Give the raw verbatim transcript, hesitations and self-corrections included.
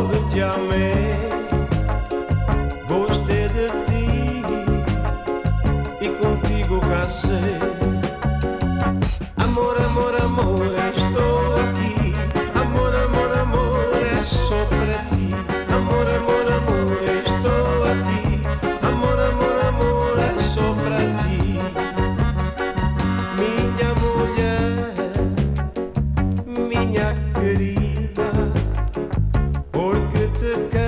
logo te amei, gostei de ti e contigo casei. Amor, amor, amor, estou aqui. Amor, amor, amor, é só para ti. Amor, amor, amor, estou aqui. Amor, amor, amor, é só para ti. Minha mulher, minha querida, porque te quero.